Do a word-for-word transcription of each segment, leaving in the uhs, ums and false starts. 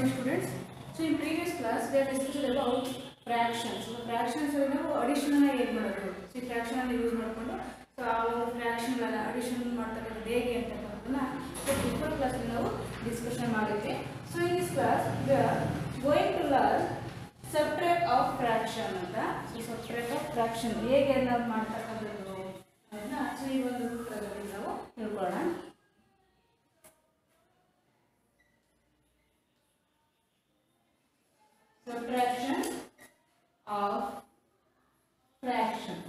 morning students. So in previous class we have discussed about fractions. So fractions are ನಾವು addition ಅನ್ನು ಹೇಗೆ ಮಾಡೋದು. So fraction ಅನ್ನು use ಮಾಡಿಕೊಂಡು so ಆ ಒಂದು fraction ಅನ್ನು addition ಮಾಡ್ತಕ್ಕಂಥದ್ದು ಹೇಗೆ ಅಂತಕ್ಕಂಥದ್ದನ್ನ before class ಅಲ್ಲಿ ನಾವು ಡಿಸ್ಕಷನ್ ಮಾಡಿದ್ವಿ. So in this class we are going to learn subtract of fraction ಅಂತ. So subtract of fraction ಹೇಗೆ ನಾವು ಮಾಡ್ತಕ್ಕಂಥದ್ದು ಅದನ್ನ so ಈ ಒಂದು ರೂಪದಲ್ಲಿ ನಾವು ತಿಳ್ಕೊಳ್ಳೋಣ. Subtraction of fraction.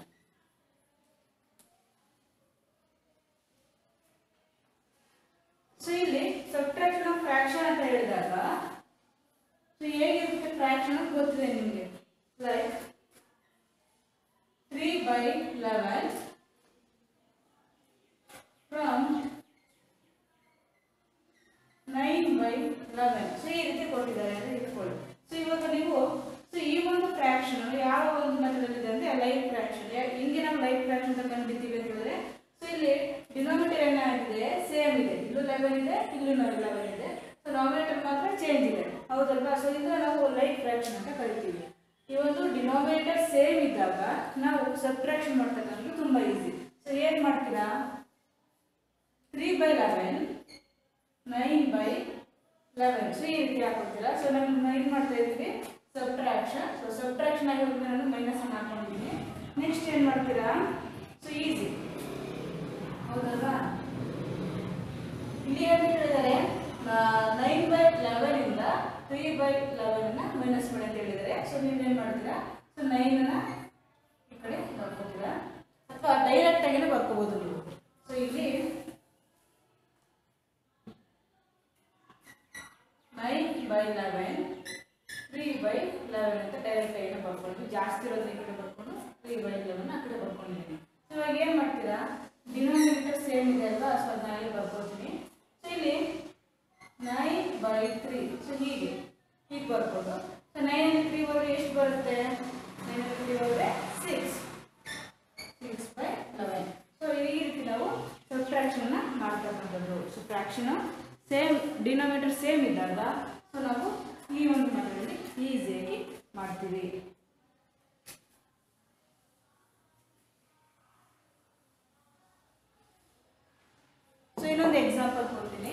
So ಇಲ್ಲಿ subtraction of fraction ಅಂತ ಹೇಳಿದಾಗ so ಹೇಗಿರುತ್ತೆ fraction ಅಂತ ಗೊತ್ತಿದೆ ನಿಮಗೆ like three by eleven from nine by eleven. So ಈ ರೀತಿ ಕೊಟ್ಟಿದ್ದಾರೆ ಅಂತ ಇಟ್ಕೊಳ್ಳಿ. ಸೊ ಇವಾಗ ನೀವು ಸೊ ಈ ಒಂದು ಫ್ರಾಕ್ಷನ್ ಯಾವ ಒಂದು ಮೆಥಡ್ ಇದೆ ಅಂದ್ರೆ ಲೈಫ್ ಫ್ರಾಕ್ಷನ್. ಹಿಂಗೆ ನಾವು ಲೈಫ್ ಫ್ರಾಕ್ಷನ್ ಅಂತ ಕಂಡಿದ್ದೀವಿ ಅಂತ ಹೇಳಿದ್ರೆ ಸೊ ಇಲ್ಲಿ ಡಿನಾಮಿನೇಟರ್ ಏನಾಗಿದೆ ಸೇಮ್ ಇದೆ, ಇಲ್ಲೂ ಲೆವೆನ್ ಇದೆ, ಇಲ್ಲೂ ಲೆವೆನ್ ಇದೆ. ಸೊ ಡಿನಾಮಿನೇಟರ್ ಮಾತ್ರ ಚೇಂಜ್ ಇದೆ, ಹೌದಲ್ವಾ? ಸೊ ಇದನ್ನ ನಾವು ಲೈಫ್ ಫ್ರಾಕ್ಷನ್ ಅಂತ ಕರಿತೀವಿ. ಈ ಒಂದು ಡಿನಾಮಿನೇಟರ್ ಸೇಮ್ ಇದ್ದಾಗ ನಾವು ಸಬ್ಟ್ರಾಕ್ಷನ್ ಮಾಡ್ತಕ್ಕಂಥದ್ದು ತುಂಬಾ ಈಸಿ. ಸೊ ಏನ್ ಮಾಡ್ತೀರಾ, three by eleven nine by eleven so ಈ ರೀತಿ ಹಾಕೊಡ್ತೀರಾ. ಸೊ ನಾವು ಏನು ಮಾಡ್ತಾ ಇದ್ದೀವಿ ಸಬ್ಟ್ರಾಕ್ಷನ್. ಸೊ ಸಬ್ಟ್ರಾಕ್ಷನ್ ಆಗಿರೋದು ನಾನು ಮೈನಸ್ ಅನ್ನು ಹಾಕೊಂಡಿದ್ದೀನಿ. ನೆಕ್ಸ್ಟ್ ಏನು ಮಾಡ್ತೀರಾ, ಸೊ ಈಸಿ ಹೌದಲ್ವಾ? ಇಲ್ಲಿ ಏನು ಹೇಳಿದ್ದಾರೆ ನೈನ್ ಬೈ ಲೆವೆನ್ ಇಂದ ತ್ರೀ ಬೈ ಲೆವೆನ್ ಅನ್ನ ಮೈನಸ್ ಮಾಡಿ ಅಂತ ಹೇಳಿದ್ದಾರೆ. ಸೊ ನೀವೇನು ಮಾಡ್ತೀರಾ, ಸೊ ನೈನ್ ಅನ್ನ ಈ ಕಡೆ ಬರ್ಕೋತೀರಾ ಅಥವಾ ಡೈರೆಕ್ಟ್ ಆಗಿನೇ ಬರ್ಕೋಬಹುದು ನೀವು. ಸೊ ಇಲ್ಲಿ nine by eleven three by eleven ಅಂತ ಡೈರೆಕ್ಟ್ ಆಗಿ ಬರ್ಕೊಂಡು ಜಾಸ್ತಿ ಇರೋದನ್ನ ಈ ಕಡೆ ಬರ್ಕೊಂಡು ತ್ರೀ ಬೈ ಲೆವೆನ್ ಆ ಕಡೆ ಬರ್ಕೊಂಡಿದ್ದೀನಿ. ಸೊ ಇವಾಗ ಏನು ಮಾಡ್ತೀರಾ, ಡಿನಾಮಿನೇಟರ್ ಸೇಮ್ ಇದೆ ಅಲ್ವಾ? ಸೊ ಅದನ್ನ ಬರ್ಕೊಳ್ತೀನಿ. ಸೊ ಇಲ್ಲಿ ನೈನ್ ಬೈ ತ್ರೀ ಸೊ ಹೀಗೆ ಹೀಗೆ ಬರ್ಕೊಂಡು ಸೊ ನೈನ್ ತ್ರೀ ಹೋದ್ರೆ ಎಷ್ಟು ಬರುತ್ತೆ, ನೈನ್ ತ್ರೀ ಹೋದ್ರೆ six six by eleven. So ಈ ರೀತಿ ನಾವು ಸಬ್ಟ್ರಾಕ್ಷನ್ ಮಾಡ್ತಕ್ಕಂಥದ್ದು. So fraction same denominator same ಇದ್ದಾಗ ಸೊ ನಾವು ಈ ಒಂದು ಮೆಥಡಲ್ಲಿ ಈಸಿಯಾಗಿ ಮಾಡ್ತೀವಿ. ಸೊ ಇನ್ನೊಂದು ಎಕ್ಸಾಂಪಲ್ ಕೊಡ್ತೀನಿ.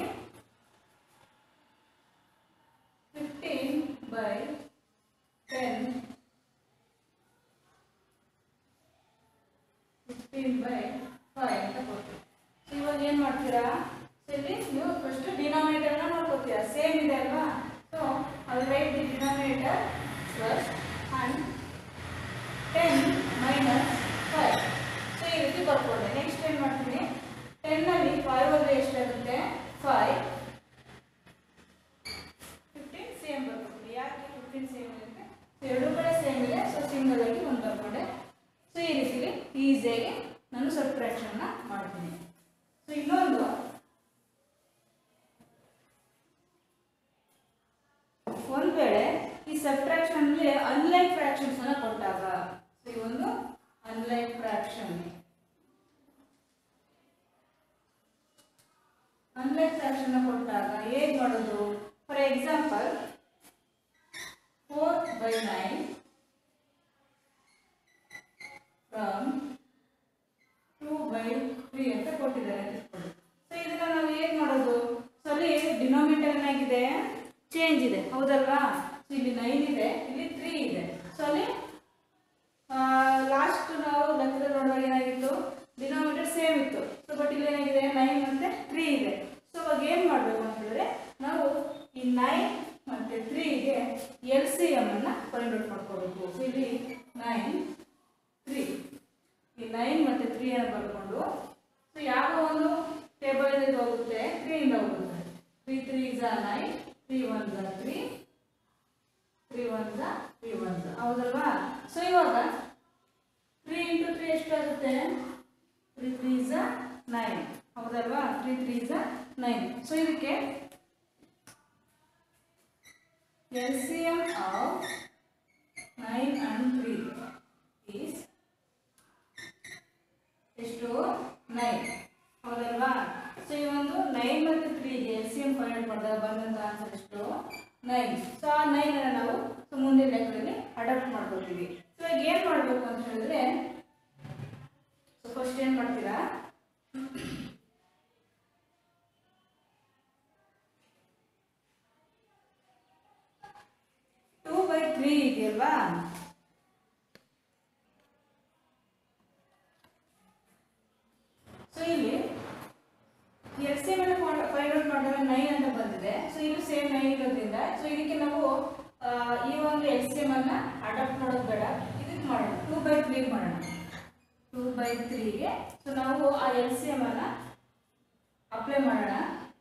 Fifteen by ten fifteen by five ಅಂತ ಕೊಡ್ತೀವಿ. ಸೊ ಇವಾಗ ಏನು ಮಾಡ್ತೀರಾ, ಇಲ್ಲಿ ನೀವು ಫಸ್ಟ್ ಡಿನಾಮಿನೇಟರ್ ನ ನೋಡ್ಕೋತೀರಾ, ಸೇಮ್ ಇದೆ ಅಲ್ವಾ? So I write the denominator first and ten minus five. So ಈ ರೀತಿ ಬರ್ಕೊಂಡೆ. ನೆಕ್ಸ್ಟ್ ಏನು ಮಾಡ್ತೀನಿ, ಟೆನ್ ಅಲ್ಲಿ ಫೈವ್ ಹೋದ್ರೆ ಎಷ್ಟಾಗುತ್ತೆ, ಫೈವ್ ಫಿಫ್ಟೀನ್ ಸೇಮ್ ಬರ್ಕೊತೀನಿ. ಯಾಕೆ ಫಿಫ್ಟೀನ್ ಸೇಮ್ ಇದೆ, ಎರಡು ಕಡೆ ಸೇಮ್ ಇದೆ. ಸೊ ಸಿಂಗಲ್ ಆಗಿ ಒಂದು ಬರ್ಕೊಂಡೆ. ಸೊ ಈ ರೀತಿಲಿ ಈಸಿಯಾಗಿ ನಾನು ಸಬ್ಟ್ರಾಕ್ಷನ್ ಮಾಡ್ತೀನಿ. ಸೊ ಇನ್ನೊಂದು ಒಂದು ವೇಳೆ ಈ ಸಬ್ಟ್ರಾಕ್ಷನ್ ಅಲ್ಲಿ ಅನ್ಲೈಕ್ ಫ್ರಾಕ್ಷನ್ಸ್ ಅನ್ನ ಕೊಟ್ಟಾಗ, ಸೊ ಈ ಒಂದು ಅನ್ಲೈಕ್ ಫ್ರಾಕ್ಷನ್ ಅನ್ಲೈಕ್ ಫ್ರಾಕ್ಷನ್ ಕೊಟ್ಟಾಗ ಹೇಗೆ ಮಾಡೋದು, for example four by nine from two by three ಅಂತ ಕೊಟ್ಟಿದ್ದಾರೆ. ಸೊ ಇದನ್ನ ನಾವು ಹೇಗೆ ಮಾಡೋದು, ಸೊ ಅಲ್ಲಿ ಡಿನಾಮಿನೇಟರ್ ಏನಾಗಿದೆ ಚೇಂಜ್ ಇದೆ, ಹೌದಲ್ವಾ? ಸೊ ಇಲ್ಲಿ ನೈನ್ ಇದೆ, ಇಲ್ಲಿ ತ್ರೀ ಇದೆ. ಸೊ ಅಲ್ಲಿ ಲಾಸ್ಟ್ ನಾವು ಲೆಕ್ಕದಲ್ಲಿ ನೋಡುವಾಗ ಏನಾಗಿತ್ತು, ಡಿನಾಮಿನೇಟರ್ ಸೇಮ್ ಇತ್ತು. ಸೊ ಬಟ್ ಇಲ್ಲಿ ಏನಾಗಿದೆ, ನೈನ್ ಮತ್ತೆ ತ್ರೀ ಇದೆ. ಸೊ ಅವಾಗ ಏನು ಮಾಡಬೇಕು ಅಂತ ಹೇಳಿದ್ರೆ ನಾವು ಈ ನೈನ್ ಮತ್ತೆ ತ್ರೀಗೆ ಎಲ್ ಸಿ ಎಮ್ ಅನ್ನ ಫೈಂಡ್ ಔಟ್ ಮಾಡ್ಕೋಬೇಕು. ಸೊ ಇಲ್ಲಿ ನೈನ್ ತ್ರೀ ಈ ನೈನ್ ಮತ್ತೆ ತ್ರೀ ಅನ್ನ ಬರ್ಕೊಂಡು ಸೊ ಯಾವ ಒಂದು ಟೇಬಲ್ ಇದು ಹೋಗುತ್ತೆ, ತ್ರೀ ಇಂದ ಹೋಗುತ್ತೆ. Three three is nine, three one ಝ ತ್ರೀ, ತ್ರೀ ಒನ್ ಝ ತ್ರೀ ಒನ್ ಝ, ಹೌದಲ್ವಾ? ಸೊ ಇವಾಗ ತ್ರೀ ಇಂಟು ತ್ರೀ ಎಷ್ಟಾಗುತ್ತೆ, ತ್ರೀ ತ್ರೀ ಝ ನೈನ್, ಹೌದಲ್ವಾ? ತ್ರೀ ತ್ರೀ ಝ ನೈನ್. ಸೊ ಇದಕ್ಕೆ L C M of nine and three is ಎಷ್ಟು, ನೈನ್, ಹೌದಲ್ವಾ? ಸೊ ಈ ಒಂದು ನೈನ್ ಮತ್ತು ತ್ರೀಗೆ ಎಲ್ ಸಿ ಎಂ ಫೈಂಡ್ ಮಾಡಿದಾಗ ಬಂದಂತ ಆನ್ಸರ್ ಎಷ್ಟು, ನೈನ್. ಸೊ ಆ ನೈನ್ ಅನ್ನು ನಾವು ಸೊ ಮುಂದಿನ ಲೆಕ್ಕದಲ್ಲಿ ಅಡಾಪ್ಟ್ ಮಾಡ್ಕೊಳ್ತೀವಿ. ಸೊ ಈಗ ಏನು ಮಾಡಬೇಕು ಅಂತ ಹೇಳಿದ್ರೆ, ಸೊ ಫಸ್ಟ್ ಏನು ಮಾಡ್ತೀರಾ, ಟೂ ಬೈ ತ್ರೀ ಇದೆಯಲ್ವಾ, ಸೊ ಇಲ್ಲಿ ಎಲ್ ಸಿ ಎಂ ಅನ್ನು ಫೈಂಡ್ ಔಟ್ ಮಾಡಿದಾಗ ನೈನ್ ಅಂತ ಬಂದಿದೆ. ಸೊ ಇದು ಸೇಮ್ ನೈನ್ ಇರೋದ್ರಿಂದ ಸೊ ಇದಕ್ಕೆ ನಾವು ಈ ಒಂದು ಎಲ್ ಸಿ ಎಂ ಅನ್ನ ಅಡಾಪ್ಟ್ ಮಾಡೋದು ಬೇಡ, ಇದಕ್ಕೆ ಮಾಡೋಣ, ಟೂ ಬೈ ತ್ರೀ ಮಾಡೋಣ. ಟೂ ಬೈ ತ್ರೀಗೆ ಸೊ ನಾವು ಆ ಎಲ್ ಸಿ ಎಂ ಅನ್ನ ಅಪ್ಲೈ ಮಾಡೋಣ.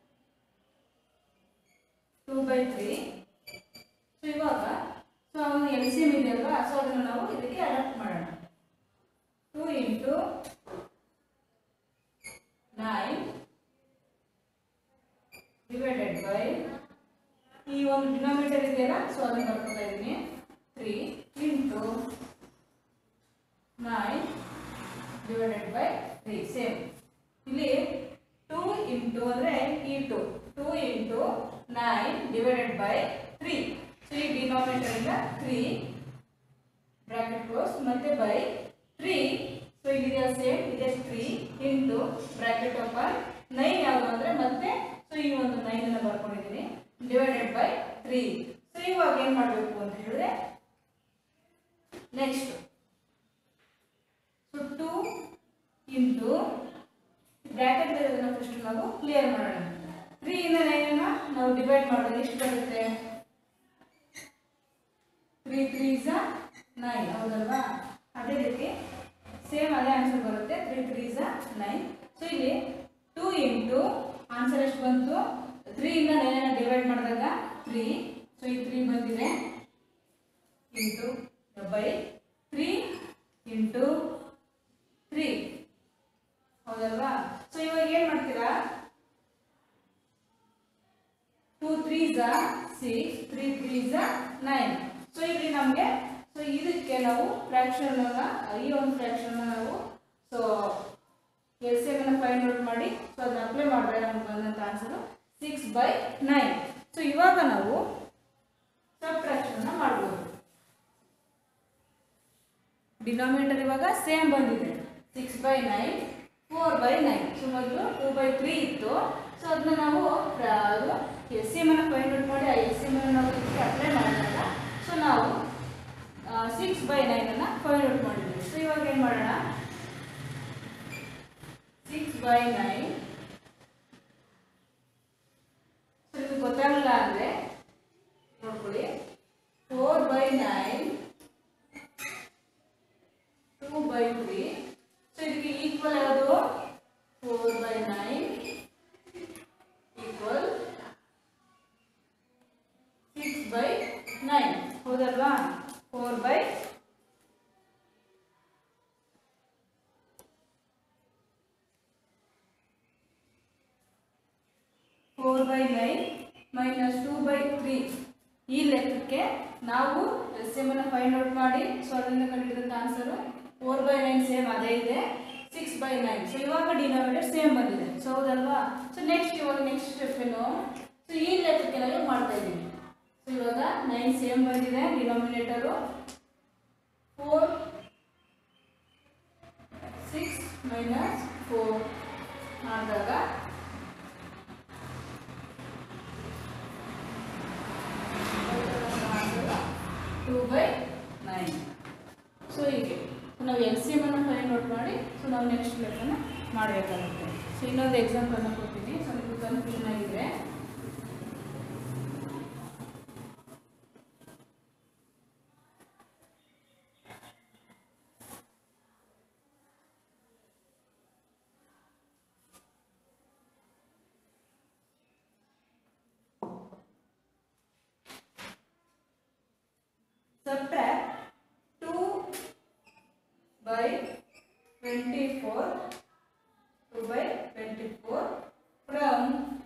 Two by three. ಸೊ ಇವಾಗ ಸೊ ಒಂದು ಎಲ್ ಸಿ ಎಂ ಇದೆಯಲ್ವಾ, ಸೊ ಅದನ್ನು ನಾವು ಇದಕ್ಕೆ ಅಡಾಪ್ಟ್ ಮಾಡೋಣ. Two into nine divided by ಈ ಒಂದು ಡಿನಾಮಿನೇಟರ್ ಇದೆಯಲ್ಲ, ಸೊ ಅದನ್ನು ಬರ್ಕೊತಾ ಇದ್ದೀನಿ, three into nine divided by three. Same ಇಲ್ಲಿ ಟೂ ಇಂಟು ಅಂದರೆ ಈ two two into nine divided by three. So ಈ ಡಿನಾಮಿನೇಟರ್ ಇಂದ ತ್ರೀ ಬ್ರಾಕೆಟ್ ಕ್ಲೋಸ್ ಮತ್ತೆ ಬೈ ತ್ರೀ. ಸೊ ಇಲ್ಲಿದೆ ಸೇಮ್ ಇದೆ three into bracket open nine ಯಾವುದು ಅಂದರೆ ಮತ್ತೆ ಸೊ ಈ ಒಂದು ನೈನ್ ಅನ್ನು ಬರ್ಕೊಂಡಿದ್ದೀನಿ ಡಿವೈಡೆಡ್ ಬೈ ತ್ರೀ. ಸೊ ಇವಾಗ ಏನು ಮಾಡಬೇಕು ಅಂತ ಹೇಳಿದ್ರೆ, next so two into bracket ಇರೋದನ್ನ ಫಸ್ಟ್ ನಾವು ಕ್ಲಿಯರ್ ಮಾಡೋಣ. ತ್ರೀ ಇಂದ ನೈನ್ ಅನ್ನ ನಾವು ಡಿವೈಡ್ ಮಾಡಿದ್ರೆ ಎಷ್ಟು ಬರುತ್ತೆ, ತ್ರೀ ತ್ರೀ ಇಸ್ ನೈನ್, ಹೌದಲ್ವಾ? ಅದೇ ರೀತಿ ಸೇಮ್ ಅದೇ ಆನ್ಸರ್ ಬರುತ್ತೆ, three three is nine. So ಇಲ್ಲಿ ಟೂ ಇಂಟು ಆನ್ಸರ್ ಎಷ್ಟು ಬಂತು, ತ್ರೀ ಇಂದ ನೈನ್ ಅನ್ನು ಡಿವೈಡ್ ಮಾಡಿದಾಗ ತ್ರೀ. ಸೊ ಈ ತ್ರೀ ಬಂದಿದೆ into by three into three, ಹೌದಲ್ವಾ? ಸೊ ಇವಾಗ ಏನು ಮಾಡ್ತೀರಾ, ಟೂ ತ್ರೀ ಝ ಸಿಕ್ಸ್, ತ್ರೀ ತ್ರೀ ಝ ನೈನ್. ಸೊ ಇಲ್ಲಿ ನಮಗೆ ಸೊ ಇದಕ್ಕೆ ನಾವು ಫ್ರಾಕ್ಷನ್ ಈ ಒಂದು ಫ್ರಾಕ್ಷನ್ ನಾವು ಸೊ ಎಲ್ ಸಿ ಎಂ ಅನ್ನು ಫೈಂಡ್ ಔಟ್ ಮಾಡಿ ಸೊ ಅದನ್ನ ಅಪ್ಲೈ ಮಾಡಿದ್ರೆ ನಮ್ಗೆ ಬಂದಂಥ answer six by nine. So ಇವಾಗ ನಾವು ಸಬ್ಟ್ರಾಕ್ಷನ್ ಮಾಡ್ಬೋದು. ಡಿನಾಮಿನೇಟರ್ ಇವಾಗ ಸೇಮ್ ಬಂದಿದೆ, six by nine, four by nine. So ಮೊದಲು ಟೂ ಬೈ ತ್ರೀ ಇತ್ತು, ಸೊ ಅದನ್ನ ನಾವು ಅದು ಎಲ್ ಸಿ ಎಂ ಅನ್ನು ಫೈಂಡ್ ಔಟ್ ಮಾಡಿ ಆ ಎಲ್ ಸಿ ಎಂ ಅನ್ನು ನಾವು ಇದಕ್ಕೆ ಅಪ್ಲೈ ಮಾಡಿದಾಗ ಸೊ ನಾವು ಸಿಕ್ಸ್ ಬೈ ನೈನ್ ಅನ್ನು ಫೈಂಡ್ ಔಟ್ ಮಾಡಿದ್ವಿ. ಸೊ ಇವಾಗ ಏನು ಮಾಡೋಣ, ಸಿಕ್ಸ್ ಬೈ ನೈನ್. ಸೊ ಇದು ಗೊತ್ತಾಗಲ್ಲ ಅಂದರೆ ನೋಡ್ಕೊಳ್ಳಿ, four by nine, two by three. So ಇದಕ್ಕೆ ಈಕ್ವಲ್ ಯಾವುದು, four by nine equal six by nine, ಹೌದಲ್ವಾ? Four by four by nine minus two by three. ಈ ಲೆಕ್ಕಕ್ಕೆ ನಾವು ಎಲ್ ಸಿ ಎಂ ಅನ್ನು ಫೈಂಡ್ ಔಟ್ ಮಾಡಿ ಸೊ ಅದರಿಂದ ಕಂಡುಹಿಡಿದಂಥ answer four by nine same ಅದೇ ಇದೆ, ಸಿಕ್ಸ್ ಬೈ ನೈನ್. ಸೊ ಇವಾಗ ಡಿನಾಮಿನೇಟರ್ ಸೇಮ್ ಬಂದಿದೆ, ಸೊ ಹೌದಲ್ವಾ? ಸೊ ನೆಕ್ಸ್ಟ್ ಇವಾಗ ನೆಕ್ಸ್ಟ್ ಸ್ಟೆಪ್ ಏನು, ಸೊ ಈ ಲೆಕ್ಕಕ್ಕೆ ನಾವು ಮಾಡ್ತಾ ಇದ್ದೀವಿ. ಸೊ ಇವಾಗ ನೈನ್ ಸೇಮ್ ಬಂದಿದೆ, denominator four six minus four ಮಾಡಿದಾಗ ಟೂ ಬೈ ನೈನ್. ಸೊ ಹೀಗೆ ನಾವು ಎಲ್ ಸಿ ಎಮ್ ಅನ್ನು ಫೈಂಡ್ ಔಟ್ ಮಾಡಿ ಸೊ ನಾವು ನೆಕ್ಸ್ಟ್ ಲೆಕ್ಕನ ಮಾಡಬೇಕಾಗುತ್ತೆ. ಸೊ ಇನ್ನೊಂದು ಎಕ್ಸಾಂಪಲ್ನ ಕೊಡ್ತೀನಿ, ಸೊ ನಿಮಗೆ ಕನ್ಫ್ಯೂಷನ್ ಆಗಿದೆ. Subtract two by twenty-four, two by twenty-four from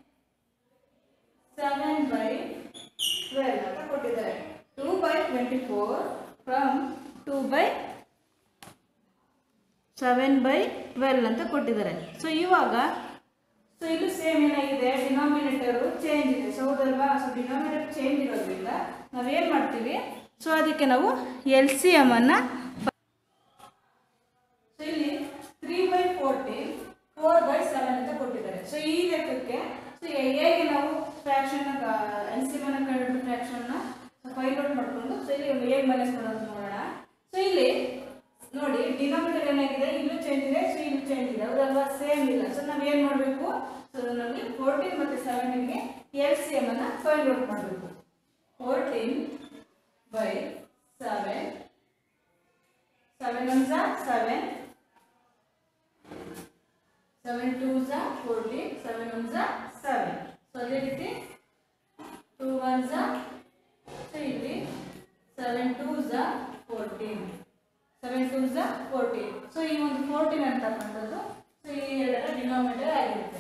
seven by twelve ಅಂತ ಕೊಟ್ಟಿದ್ದಾರೆ. two by twenty-four from two by seven by twelve ಅಂತ ಕೊಟ್ಟಿದ್ದಾರೆ. ಸೊ ಇವಾಗ ಸೊ ಇದು ಸೇಮ್ ಏನಾಗಿದೆ, ಡಿನಾಮಿನೇಟರು ಚೇಂಜ್ ಇದೆ. ಸೊ ಹೌದಲ್ವಾ? ಸೊ ಡಿನಾಮಿನೇಟರ್ ಚೇಂಜ್ ಇರೋದ್ರಿಂದ ನಾವೇನು ಮಾಡ್ತೀವಿ, ಸೊ ಅದಕ್ಕೆ ನಾವು ಎಲ್ ಸಿ ಎಮ್ ಅನ್ನು, ಸೊ ಇಲ್ಲಿ three by fourteen four by seven ಅಂತ ಕೊಟ್ಟಿದ್ದಾರೆ. ಸೊ ಈ ಲೆಕ್ಕಕ್ಕೆ ಸೊ ಹೇಗೆ ನಾವು ಫ್ರಾಕ್ಷನ್ ಎಲ್ ಸಿ ಎಮ್ ಅನ್ನು ಕಂಡು ಫ್ರಾಕ್ಷನ್ನ ಫೈಂಡ್ ಔಟ್ ಮಾಡಿಕೊಂಡು ಸೊ ಇಲ್ಲಿ ಹೇಗೆ ಮೈನಸ್ ಮಾಡೋದು ನೋಡೋಣ. ಸೊ ಇಲ್ಲಿ ನೋಡಿ ಡಿನಾಮಿನೇಟರ್ ಏನಾಗಿದೆ, ಇಲ್ಲೂ ಚೇಂಜ್ ಇದೆ, ಸೊ ಇಲ್ಲೂ ಚೇಂಜ್ ಇದೆ, ಹೌದಲ್ವಾ? ಸೇಮ್ ಇಲ್ಲ. ಸೊ ನಾವು ಏನು ಮಾಡಬೇಕು, ಸೊ ನಮಗೆ ಫೋರ್ಟೀನ್ ಮತ್ತು ಸೆವೆನ್ಗೆ ಎಲ್ ಸಿ ಎಮ್ ಅನ್ನು ಫೈಂಡ್ ಔಟ್ ಮಾಡಬೇಕು. Fourteen by seven, seven one ಝಾ ಸೆವೆನ್, ಸೆವೆನ್ ಟೂ ಝಾ ಫೋರ್ಟೀನ್, ಸೆವೆನ್ ಒನ್ ಝಾ ಸೆವೆನ್. ಸೊ ಅದೇ ರೀತಿ ಟೂ ಒನ್ ಝಾ, ಸೊ ಇಲ್ಲಿ ಸೆವೆನ್ ಟೂ ಝಾ ಫೋರ್ಟೀನ್, ಸೆವೆನ್ ಟೂ ಝಾ ಫೋರ್ಟೀನ್. ಸೊ ಈ ಒಂದು ಫೋರ್ಟೀನ್ ಅಂತಕ್ಕಂಥದ್ದು ಸೊ ಈ ಎರಡರ ಡಿನಾಮಿನೇಟರ್ ಆಗಿರುತ್ತೆ.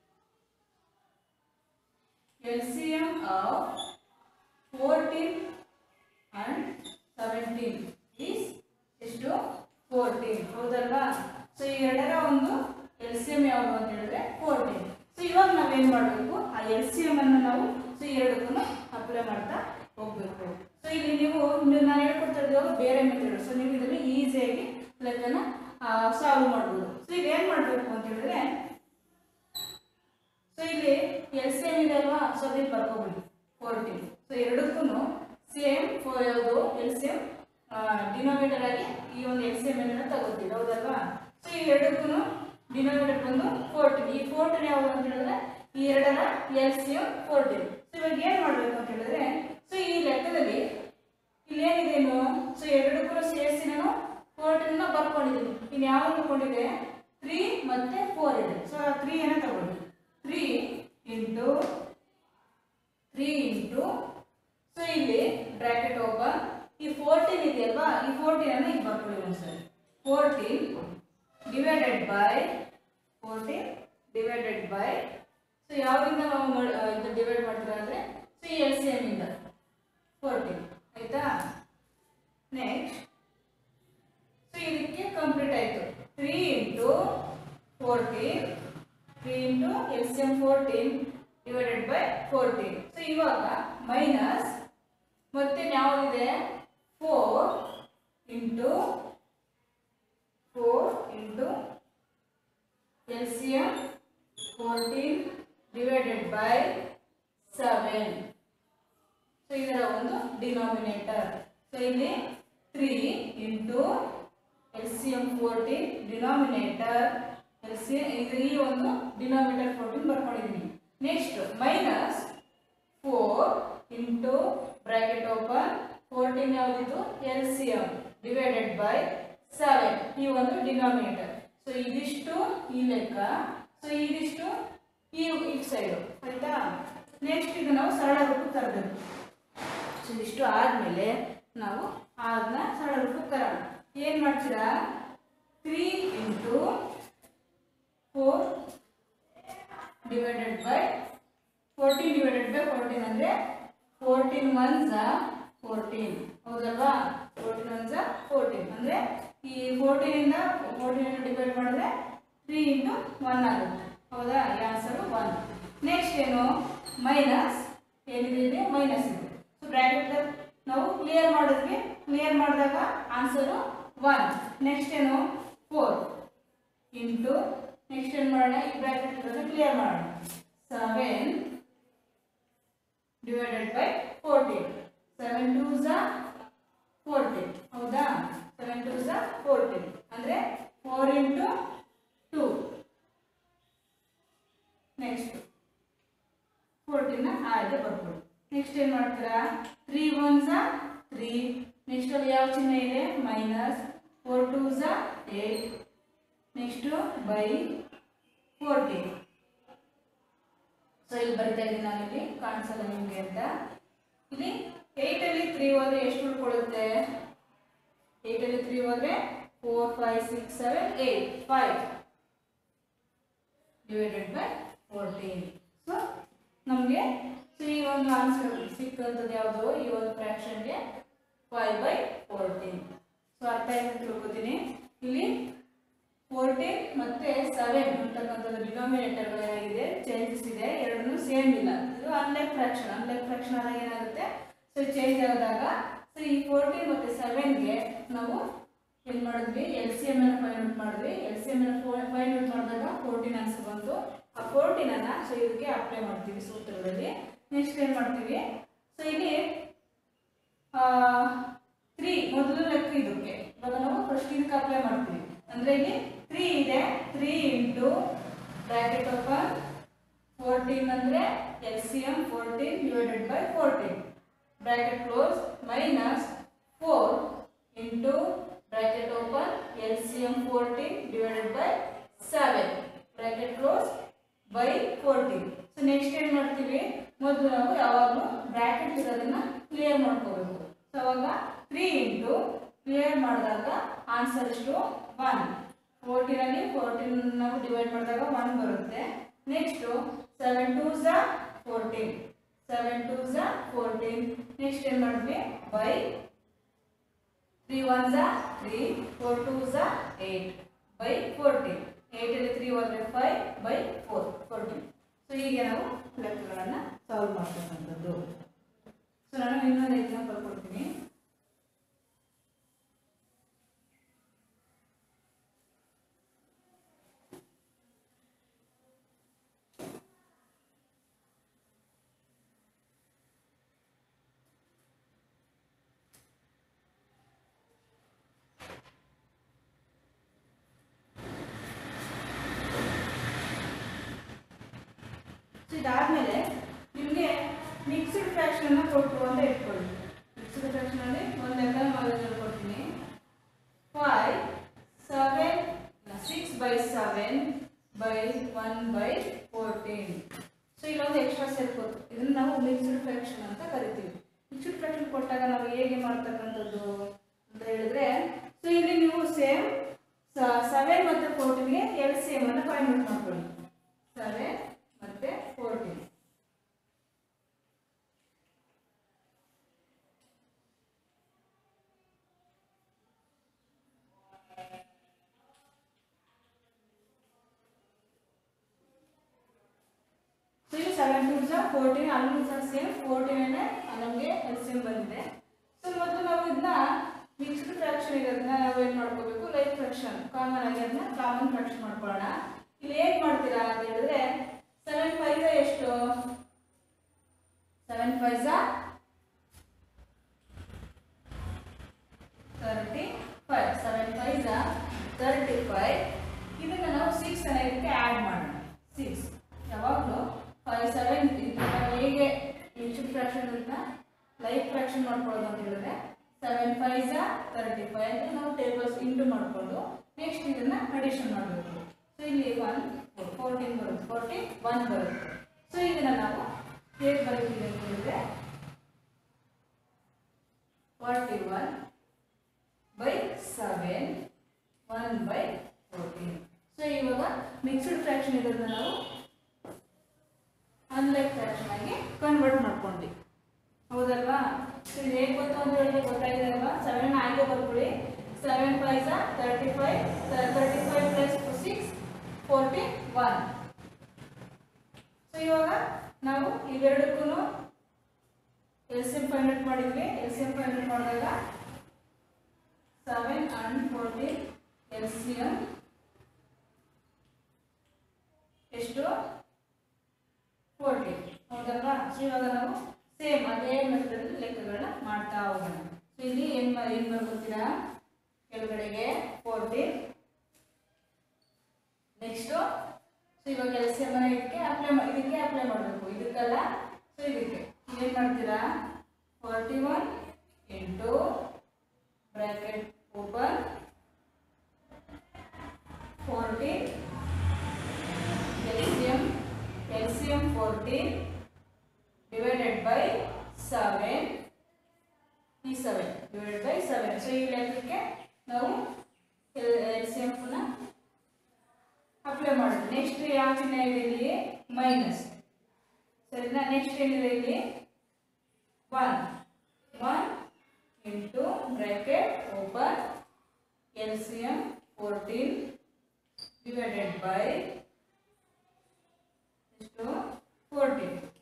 L C M of fourteen and seventeen is ಎಷ್ಟು? ಫೋರ್ಟೀನ್, ಹೌದಲ್ವಾ? ಸೊ ಈ ಎರಡರ ಒಂದು ಎಲ್ ಸಿ ಎಮ್ ಯಾವುದು ಅಂತ ಹೇಳಿದ್ರೆ ಫೋರ್ಟೀನ್. ಸೊ ಇವಾಗ ನಾವೇನು ಮಾಡಬೇಕು, ಆ ಎಲ್ ಸಿ ಎಮ್ ಅನ್ನು ನಾವು ಸೊ ಎರಡಕ್ಕೂ ಅಪ್ಲೈ ಮಾಡ್ತಾ ಹೋಗ್ಬೇಕು. ಸೊ ಇಲ್ಲಿ ನೀವು ನಾನು ಹೇಳ್ಕೊಡ್ತಾ ಇದ್ದೀವಾಗ ಬೇರೆ ಮೆಥಡ್, ಸೊ ನೀವು ಇದನ್ನು ಈಸಿಯಾಗಿ ಲೆಕ್ಕನ ಸಾಲ್ವ್ ಮಾಡ್ಬೋದು. ಸೊ ಈಗ ಏನು ಮಾಡಬೇಕು ಅಂತ ಹೇಳಿದ್ರೆ, ಸೊ ಇಲ್ಲಿ ಎಲ್ ಸಿ ಎಮ್ ಇದೆ ಅಲ್ವಾ, ಸೊ ಅದನ್ನು ಬರ್ಕೋಬಿಡಿ ಫೋರ್ಟೀನ್. ಸೊ ಎರಡಕ್ಕೂ ಸೇಮ್ ಯಾವುದು ಎಲ್ ಸಿ ಎಮ್ ಡಿನಾಮಿನೇಟರ್ ಆಗಿ ಈ ಒಂದು ಎಲ್ ಸಿ ಎಮ್ ಅನ್ನು ತಗೋತೀವಿ, ಹೌದಲ್ವಾ? ಸೊ ಈ ಎರಡಕ್ಕೂ ಡಿನಾಮಿನೇಟರ್ ಬಂದು ಫೋರ್ಟೀನ್. ಈ ಫೋರ್ಟೀನ್ ಯಾವುದು ಅಂತ ಹೇಳಿದ್ರೆ ಈ ಎರಡರ L C M fourteen. So ಇವಾಗ ಏನು ಮಾಡಬೇಕು ಅಂತ ಹೇಳಿದ್ರೆ, ಸೊ ಈ ಲೆಕ್ಕದಲ್ಲಿ ಇಲ್ಲೇನಿದೇನು, ಸೊ ಎರಡಕ್ಕೂ ಸೇರಿಸಿ ನಾನು ಫೋರ್ಟೀನ್ ಬರ್ಕೊಂಡಿದ್ದೀನಿ. ಇನ್ನು ಯಾವಾಗ ತಗೊಂಡಿದೆ, ತ್ರೀ ಮತ್ತೆ ಫೋರ್ ಇದೆ. ಸೊ ತ್ರೀ ಏನ ತಗೊಳ್ಳಿ, three into three into so ಇಲ್ಲಿ ಬ್ರಾಕೆಟ್ ಓಪನ್, ಈ ಫೋರ್ಟೀನ್ ಇದೆಯಲ್ವಾ, ಈ ಫೋರ್ಟೀನ್ ಅನ್ನು ಈಗ ಬರ್ಕೊಳ್ಳಿ ಒಂದ್ಸರಿ. Fourteen divided by fourteen divided by, so ಯಾವ್ದಿಂದ ನಾವು ಇದು ಡಿವೈಡ್ ಮಾಡ್ತೀರಾ ಅಂದರೆ ಸೊ ಈ ಎಲ್ ಸಿ ಎಮ್ ಇಂದ ಫೋರ್ಟೀನ್, ಆಯ್ತಾ? ನೆಕ್ಸ್ಟ್ ಸೊ ಇದಕ್ಕೆ ಕಂಪ್ಲೀಟ್ ಆಯಿತು. Three into fourteen, three into L C M fourteen divided by fourteen. So ಇವಾಗ ಮೈನಸ್ ಮತ್ತೆ ಯಾವುದಿದೆ, four into four into L C M fourteen divided by seven. So ಇದರ ಒಂದು denominator. So ಇಲ್ಲಿ three into L C M fourteen denominator, L C ಇದು ಈ ಒಂದು denominator fourteen ಬರ್ಕೊಂಡಿದ್ದೀನಿ. Next minus four into bracket open, fourteen ಯಾವುದಿದು L C M divided by seven, ಈ ಒಂದು ಡಿನಾಮಿನೇಟರ್. ಸೊ ಇದಿಷ್ಟು ಈ ಲೆಕ್ಕ, ಸೊ ಇದಿಷ್ಟು ಈ ಈ ಸೈಡು, ಆಯ್ತಾ? ನೆಕ್ಸ್ಟ್ ಇದು ನಾವು ಸರಳ ರೂಪಕ್ಕೆ ತರಬೇಕು. ಸೊ ಇದಿಷ್ಟು ಆದಮೇಲೆ ನಾವು ಅದನ್ನ ಸರಳ ರೂಪಕ್ಕೆ ತರೋಣ. ಏನು ಮಾಡ್ತೀರಾ, three into four divided by fourteen divided by fourteen ಅಂದರೆ ಫೋರ್ಟೀನ್ ಒನ್ ಝಾ ಫೋರ್ಟೀನ್, ಹೌದಲ್ವಾ? ಫೋರ್ಟೀನ್ ಒನ್ ಝಾ ಫೋರ್ಟೀನ್ ಅಂದರೆ ಈ ಫೋರ್ಟೀನಿಂದ ಫೋರ್ಟೀನ್ ಡಿವೈಡ್ ಮಾಡಿದ್ರೆ ತ್ರೀ ಇಂಟು ಒನ್ ಆಗುತ್ತೆ, ಹೌದಾ? ಈ ಆನ್ಸರು ಒನ್. ನೆಕ್ಸ್ಟ್ ಏನು, ಮೈನಸ್ ಏನಿದೆ, ಮೈನಸ್ ಇದೆ. ಸೊ ಬ್ರಾಕೆಟ್ ನಾವು ಕ್ಲಿಯರ್ ಮಾಡಿದ್ವಿ, ಕ್ಲಿಯರ್ ಮಾಡಿದಾಗ ಆನ್ಸರು ಒನ್. ನೆಕ್ಸ್ಟ್ ಏನು, ಫೋರ್ ಇಂಟು ನೆಕ್ಸ್ಟ್ ಏನು ಮಾಡೋಣ, ಈ ಬ್ರಾಕೆಟ್ ಕ್ಲಿಯರ್ ಮಾಡೋಣ. Seven divided by fourteen, seven two ಝಾ ಫೋರ್ಟೀನ್, ಹೌದಾ? ಸೆವೆನ್ ಟೂ ಝಾ ಫೋರ್ಟೀನ್ ಅಂದರೆ four into two. Next fourteen ಹಾಗೆ ಬರ್ಬೋದು. ನೆಕ್ಸ್ಟ್ ಏನು ಮಾಡ್ತೀರಾ, ತ್ರೀ ಒನ್ ಝಾ ತ್ರೀ, ನೆಕ್ಸ್ಟ್ ಅಲ್ಲಿ ಯಾವ ಚಿಹ್ನೆ ಇದೆ, ಮೈನಸ್, ಫೋರ್ ಟೂ ಝಾ eight, next by fourteen. So ಇಲ್ಲಿ ಬರಿತಾ ಇದ್ದೀನಿ ನಾನು, ಇಲ್ಲಿ ಕಾಣಿಸಲ್ಲ ನಿಮಗೆ ಅಂತ. ಇಲ್ಲಿ ಏಯ್ಟಲ್ಲಿ ತ್ರೀ ಹೋದರೆ ಎಷ್ಟು ಉಳ್ಕೊಳ್ಳುತ್ತೆ, ಏಯ್ಟಲ್ಲಿ ತ್ರೀ ಹೋದರೆ four five six seven eight, five divided by fourteen. So ನಮಗೆ ಸೊ ಈ ಒಂದು ಆನ್ಸರ್ ಸಿಕ್ಕಂಥದ್ದು ಯಾವುದು, ಈ ಒಂದು ಫ್ರಾಕ್ಷನ್ಗೆ ಫೈವ್ ಬೈ ಫೋರ್ಟೀನ್. ಸೊ ಅರ್ಥ ಆಯ್ತು ಅಂತ ತಿಳ್ಕೊತೀನಿ. ಇಲ್ಲಿ ಫೋರ್ಟೀನ್ ಮತ್ತು ಸೆವೆನ್ ಅಂತಕ್ಕಂಥದ್ದು ಡಿನಾಮಿನೇಟರ್ಗಳೇನಾಗಿದೆ, ಚೇಂಜಸ್ ಇದೆ, ಎರಡನ್ನೂ ಸೇಮ್ ಸೇಮ್ ಇಲ್ಲ, ಇದು ಅನ್ಲೈಕ್ ಫ್ರಾಕ್ಷನ್. ಅನ್ಲೈಕ್ ಫ್ರಾಕ್ಷನ್ ಆದಾಗ ಏನಾಗುತ್ತೆ, ಸೊ ಚೇಂಜ್ ಆದಾಗ ಸೊ ಈ ಫೋರ್ಟೀನ್ ಮತ್ತು ಸೆವೆನ್ಗೆ ನಾವು ಏನು ಮಾಡಿದ್ವಿ, ಎಲ್ ಸಿ ಎಮ್ ಅನ್ನು ಫೈಂಡ್ ಔಟ್ ಮಾಡಿದ್ವಿ. ಎಲ್ ಸಿ ಎಮ್ ಅನ್ನು ಫೈಂಡ್ ಔಟ್ ಮಾಡಿದಾಗ ಫೋರ್ಟೀನ್ ಆನ್ಸರ್ ಬಂತು. ಆ ಫೋರ್ಟೀನ್ ಅನ್ನ ಸೊ ಇದಕ್ಕೆ ಅಪ್ಲೈ ಮಾಡ್ತೀವಿ ಸೂತ್ರದಲ್ಲಿ. ನೆಕ್ಸ್ಟ್ ಏನು ಮಾಡ್ತೀವಿ, ಸೊ ಇಲ್ಲಿ ತ್ರೀ ಮೊದಲು ಲೆಕ್ಕ ಇದಕ್ಕೆ, ಇವಾಗ ನಾವು ಫಸ್ಟ್ ಇದಕ್ಕೆ ಅಪ್ಲೈ ಮಾಡ್ತೀವಿ. ಅಂದ್ರೆ ಇಲ್ಲಿ ತ್ರೀ ಇದೆ, three into bracket open fourteen ಅಂದ್ರೆ L C M fourteen divided by fourteen bracket close minus four into bracket open L C M fourteen divided by seven bracket close by fourteen. So next ಏನು ಮಾಡ್ತೀವಿ, ಮೊದಲು ನಾವು ಯಾವಾಗಲೂ bracket ಇರೋದನ್ನ clear ಮಾಡ್ಕೋಬೇಕು. So ಅವಾಗ three into clear ಮಾಡಿದಾಗ answer ಎಷ್ಟು ಒನ್. ಫೋರ್ಟೀನ್ ಅಲ್ಲಿ ಫೋರ್ಟೀನ್ ನಾವು ಡಿವೈಡ್ ಮಾಡಿದಾಗ ಒನ್ ಬರುತ್ತೆ. ನೆಕ್ಸ್ಟ್ ಸೆವೆನ್ ಟೂ ಝಾ ಫೋರ್ಟೀನ್, ಸೆವೆನ್ ಟೂ ಝಾ ಫೋರ್ಟೀನ್. ನೆಕ್ಸ್ಟ್ ಏನು ಮಾಡಿದ್ವಿ, ಬೈ ತ್ರೀ ಒನ್ ಝಾ ತ್ರೀ, ಫೋರ್ ಟೂ ಝಾ ಏಟ್ ಬೈ ಫೋರ್ಟೀನ್. ಏಟ್ ಅಲ್ಲಿ ತ್ರೀ ಹೋದ್ರೆ five by four fourteen. So ಹೀಗೆ ನಾವು ಲೆಕ್ಕಗಳನ್ನು ಸಾಲ್ವ್ ಮಾಡ್ತಕ್ಕಂಥದ್ದು. ಸೊ ನಾನು ಇನ್ನೊಂದು ಎಕ್ಸಾಂಪಲ್ ಕೊಡ್ತೀನಿ. ಇದಾದ್ಮೇಲೆ ನಿಮಗೆ ಮಿಕ್ಸ್ಡ್ ಫ್ರಾಕ್ಷನ್ ಕೊಟ್ಟು ಅಂತ ಇಟ್ಕೊಳ್ಳಿ. ಮಿಕ್ಸ್ಡ್ ಫ್ರಾಕ್ಷನ್ ಅಲ್ಲಿ ಒಂದು ಲೆಕ್ಕ ಮೊದಲು ಕೊಡ್ತೀನಿ. Five seven six by seven by one by fourteen. So ಇಲ್ಲೊಂದು ಎಕ್ಸ್ಟ್ರಾ ಸೇರ್ಕೋತು, ಇದನ್ನ ನಾವು ಮಿಕ್ಸ್ಡ್ ಫ್ರಾಕ್ಷನ್ ಅಂತ ಕರಿತೀವಿ. ಮಿಕ್ಸ್ಡ್ ಫ್ರಾಕ್ಷನ್ ಕೊಟ್ಟಾಗ ನಾವು ಹೇಗೆ ಮಾಡ್ತಕ್ಕಂಥದ್ದು ಅಂತ ಹೇಳಿದ್ರೆ, ಸೊ ಇಲ್ಲಿ ನೀವು ಸೇಮ್ ಸೆವೆನ್ ಮತ್ತು ಫೋರ್ಟೀನ್ಗೆ ಎಲ್ ಸಿ ಎಮ್ ಅನ್ನು ಫೈಂಡ್ ಔಟ್ ಮಾಡ್ಕೊಳ್ಳಿ. ಸೆವೆನ್ ಮತ್ತೆ ಫೋರ್ಟೀನ್. ಸೊ ಇದು ಸೆವೆನ್ ಟೂ ಝಾ ಫೋರ್ಟೀನ್, ಅಲ್ಲೂ ಸಹ ಸೇಮ್ ಫೋರ್ಟೀನ್ ನಮಗೆ ಎಲ್ ಸಿ ಎಮ್ ಬಂದಿದೆ. ಸೊ ಮೊದಲು ನಾವು ಇದನ್ನ ಮಿಕ್ಸ್ಡ್ ಫ್ರಾಕ್ಷನ್ ಇರೋದನ್ನ ನಾವು ಏನು ಮಾಡ್ಕೋಬೇಕು, ಲೈಕ್ ಫ್ರಾಕ್ಷನ್ ಕಾಮನ್ ಆಗಿ ಅದನ್ನ ಕಾಮನ್ ಫ್ರಾಕ್ಷನ್ ಮಾಡ್ಕೊಳ್ಳೋಣ. ಇಲ್ಲಿ ಏನ್ ಮಾಡ್ತೀರಾ ಅಂತ ಹೇಳಿದ್ರೆ, ಸೆವೆನ್ ಫೈವ್ ಎಷ್ಟು, seven five thirty five, seven five thirty five. ಇದನ್ನ ನಾವು ಸಿಕ್ಸ್ ಅನ್ನ ಇದಕ್ಕೆ ಆಡ್ ಮಾಡೋಣ. ಸಿಕ್ಸ್ ಯಾವಾಗಲೂ ಫೈವ್ ಸೆವೆನ್ ಹೇಗೆ ಮಿಕ್ಸ್ಡ್ ಫ್ರಾಕ್ಷನ್ ಲೈಕ್ ಫ್ರಾಕ್ಷನ್ ಮಾಡ್ಕೊಳ್ಳೋದು ಅಂತ ಹೇಳಿದ್ರೆ, ಸೆವೆನ್ ಫೈವ್ ತರ್ಟಿ ಫೈವ್ ನಾವು ಟೇಬಲ್ಸ್ ಇಂಟು ಮಾಡಿಕೊಂಡು ನೆಕ್ಸ್ಟ್ ಇದನ್ನ ಅಡಿಷನ್ ಮಾಡಬೇಕು. ಸೊ ಇಲ್ಲಿ ಒನ್ ಫೋರ್ಟೀನ್ ಬರುತ್ತೆ, ಫೋರ್ಟೀನ್ ಒನ್ ಬರುತ್ತೆ. ಸೊ ಇದನ್ನ ನಾವು ಹೇಗೆ ಬರೀತೀವಿ ಅಂತ ಹೇಳಿದ್ರೆ, forty one by seven one by fourteen. So ಇವಾಗ ಮಿಕ್ಸ್ಡ್ ಫ್ರಾಕ್ಷನ್ ಇರೋದನ್ನ ನಾವು ಅನ್ಲೈಕ್ ಫ್ರಾಕ್ಷನ್ ಆಗಿ ಕನ್ವರ್ಟ್ ಮಾಡ್ಕೊಂಡ್ವಿ, ಹೌದಲ್ವಾ? ಸೊ ಇದು ಹೇಗೆ ಗೊತ್ತು ಅಂತ ಹೇಳಿದ್ರೆ ಗೊತ್ತಾಗಿದೆ ಅಲ್ವಾ? ಸೆವೆನ್ ಆಗಿ ಬರ್ಕೊಳ್ಳಿ. Seven five thirty five, thirty five plus six forty one. So ಇವಾಗ ನಾವು ಇವೆರಡಕ್ಕೂ L C M find out ಮಾಡಿದ್ವಿ. L C M find out ಮಾಡಿದಾಗ seven and fourteen L C M ಎಷ್ಟು, ಫೋರ್ಟೀನ್, ಹೌದಲ್ವಾ? ಸೊ ಇವಾಗ ನಾವು ಸೇಮ್ ಅದೇ ಮೆಥಡ್ ಲೆಕ್ಕಗಳನ್ನ ಮಾಡ್ತಾ ಹೋಗೋಣ. ಸೊ ಇಲ್ಲಿ ಏನ್ ಏನ್ ಬರ್ಕೊತೀರಾ, ಕೆಳಗಡೆಗೆ ಫೋರ್ಟೀನ್. ನೆಕ್ಸ್ಟ್ ಸೊ ಇವಾಗ ಎಲ್ ಸಿ ಎಂ ಇದಕ್ಕೆ ಅಪ್ಲೈ ಇದಕ್ಕೆ ಅಪ್ಲೈ ಮಾಡಬೇಕು, ಇದಕ್ಕಲ್ಲ. ಸೊ ಇದಕ್ಕೆ ಏನ್ ಮಾಡ್ತೀರಾ, forty one into bracket open fourteen L C M L C M fourteen divided by seven, ಈ seven divided by seven. So ಈ ಲೆಕ್ಕಕ್ಕೆ ನಾವು ಎಲ್ ಸಿ ಎಂ ಪುನಃ ಅಪ್ಲೈ ಮಾಡೋದು. ನೆಕ್ಸ್ಟ್ ಯಾವ ಚಿಹ್ನೆ ಇದೆ ಇಲ್ಲಿ, ಮೈನಸ್. ಸರಿನಾ? ನೆಕ್ಸ್ಟ್ ಏನಿದೆ ಇಲ್ಲಿ, one one into bracket open L C M fourteen divided by ಎಷ್ಟು, ಫೋರ್ಟೀನ್.